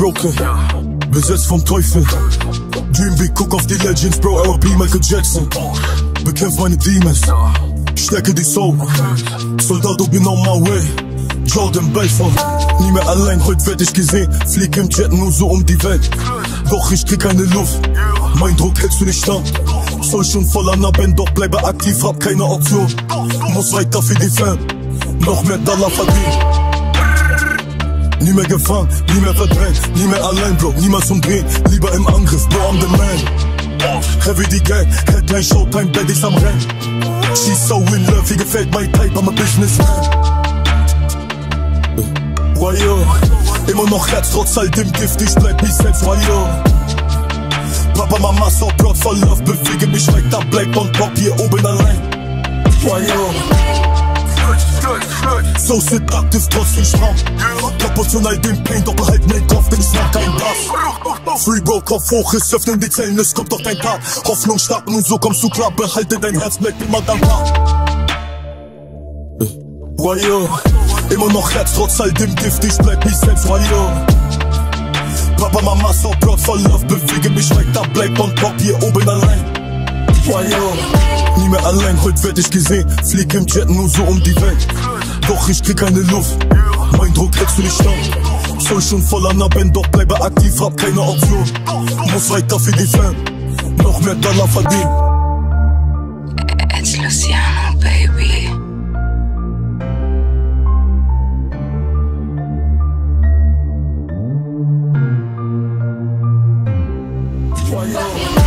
broken, besetzt vom Teufel. Dream big, guck auf die Legends, Bro, R.I.P. Michael Jackson. Bekämpf meine Demons, stärke die Soul. Soldado, bin on my way. Jordan Belfort, nie mehr allein, heute werd ich gesehen. Flieg im Jet nur so um die Welt. Doch ich krieg keine Luft, mein Druck hältst du nicht stand. Soll schon voller Naben, doch bleibe aktiv, hab keine Option. Muss weiter für die Fan, noch mehr Dollar verdienen. Nie mehr gefangen, nie mehr verdrängt, nie mehr allein, Bro, niemals umdrehen. Lieber im Angriff, Bro, I'm the man. Heavy die Gang, Headline, Showtime, Baddies am Rennen. She's so in love, ihr gefällt mein Type, I'm a businessman. Wayo, immer noch Herz, trotz all dem Gift, ich bleib mich selbst, Wayo. Papa, Mama, so proud for love, bewege mich weiter, bleib on top, hier oben allein. Wayo, so seductive, trotz viel Schramm. Proportional dem Pain, doch behalt mein Kopf, denn ich mach kein Bass. Free Bro, Kopf hoch, es öffnen die Zellen, es kommt doch dein Tag. Hoffnung stark und so kommst du klar, behalte dein Herz, bleib immer dankbar. Wayo, immer noch Herz, trotz all dem Gift, ich bleib mich selbst, Wayo. Papa, Mama, so proud for love, bewege mich weiter, bleib on top, hier oben allein. Wayo, nie mehr allein, heute werd ich gesehen. Flieg im Jet nur so um die Welt. Doch ich krieg keine Luft, mein Druck hältst du nicht stand. Soll schon voller Naben, doch bleibe aktiv, hab keine Option. Muss weiter für die Fan, noch mehr Dollar verdienen. It's Luciano, baby. Wayo.